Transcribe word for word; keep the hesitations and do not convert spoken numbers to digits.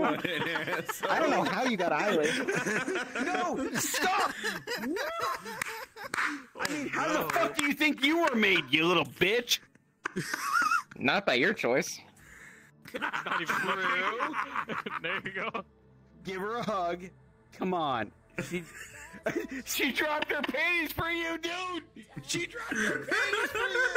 I don't know how you got eyelids. No, stop! I mean, how no. the fuck do you think you were made, you little bitch? Not by your choice. Not even true. There you go. Give her a hug. Come on. She, she dropped her panties for you, dude. She dropped her panties for you.